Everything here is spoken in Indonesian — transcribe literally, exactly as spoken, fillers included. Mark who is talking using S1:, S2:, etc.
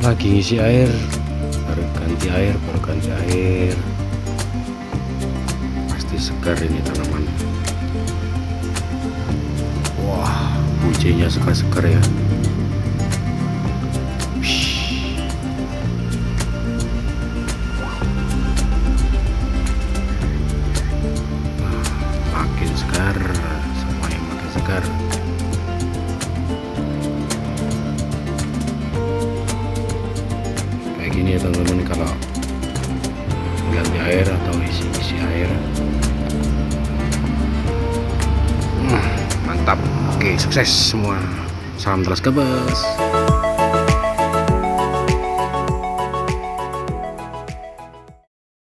S1: lagi ngisi air, baru ganti air baru ganti air pasti segar ini tanaman. Wah, bujenya segar-segar ya. Nah, makin segar, semuanya makin segar. Gini ya teman-teman, kalau ganti air atau isi-isi air. hmm, mantap. Oke, sukses semua, salam Telas Gabus.